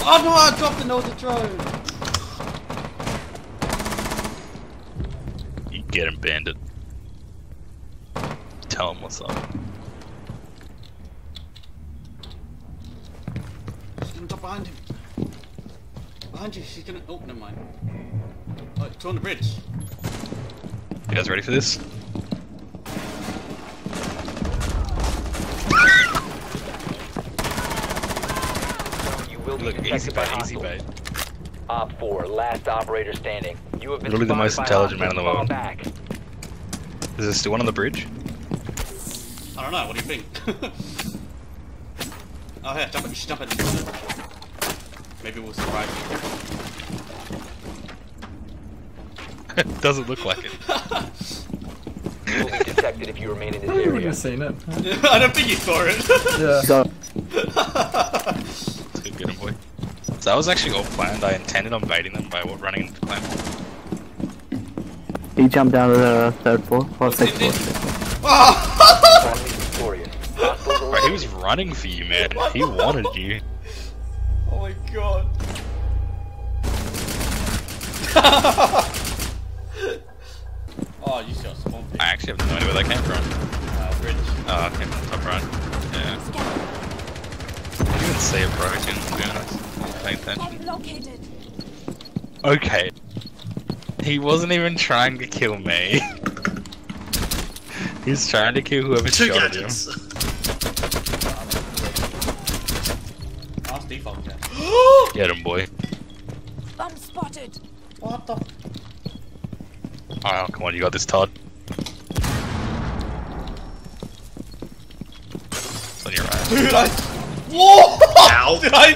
Oh no, I dropped another drone! You get him, bandit. Tell him what's up. She's gonna drop behind him. Behind you, she's gonna... Oh, never mind. Oh, it's on the bridge. You guys ready for this? You will be Look, easy detected by bait, easy hostiles. bait. Op 4, last operator standing. You have been Literally the most spotted by intelligent man in the hostiles. world. Fall back. Is there still one on the bridge? I don't know, what do you think? Oh, here, jump at, you should jump at the corner. Maybe we'll surprise you. Doesn't look like it. You will be detected if you remain in this I wouldn't area. have seen it. I don't think you saw it. Yeah. That's good, get him, boy. So that was actually all planned. I intended on baiting them by running into the clan. He jumped down to the third floor, or sixth floor. Strongly victorious. Hostiles Bro, he was running for you, man. He wanted you. Oh my god. Oh, you shot spawn. I actually have no idea where that came from. Bridge. Oh, it came from the top right. Yeah. I didn't even see it broken, to be honest. Pay attention. Located. Okay. He wasn't even trying to kill me. He's trying to kill whoever Two shot him. gadgets. Last default cat. Get him, boy. Bomb spotted. What the? Oh, come on, you got this, Todd. It's on your right. Dude, I... Whoa! Ow. Did I...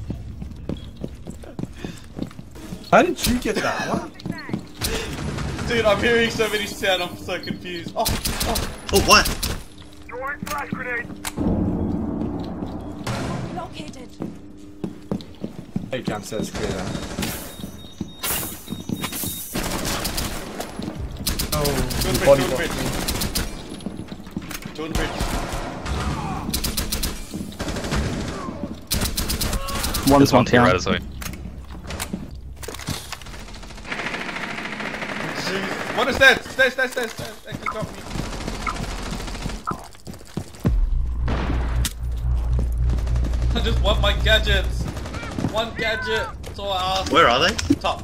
How did you get that? What? Dude, I'm hearing so many sound, I'm so confused. Oh, oh. Oh, what? Located. Hey, jump says clear now. Oh, Join you the body bridge, blocked me. join the bridge. One's There's one on to your right down. as well. Jeez. One is dead. Stairs. They can drop me. I just want my gadgets. One gadget. That's all I ask. Where are they? Top.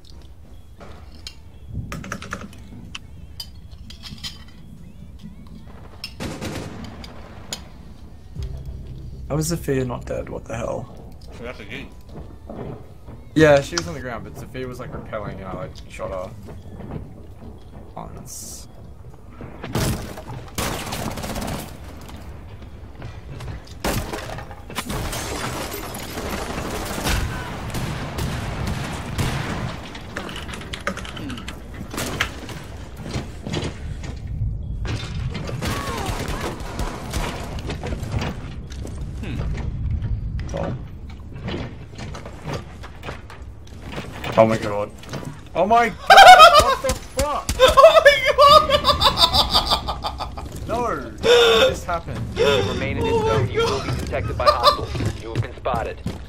How is Sophia not dead? What the hell? That's a game. Yeah, she was on the ground, but Sophia was like repelling and I like shot her. Once. Oh my god. Oh my god! What the fuck? Oh my god! No! What just happened? If you remain in this zone, you will be detected by hostiles. You have been spotted.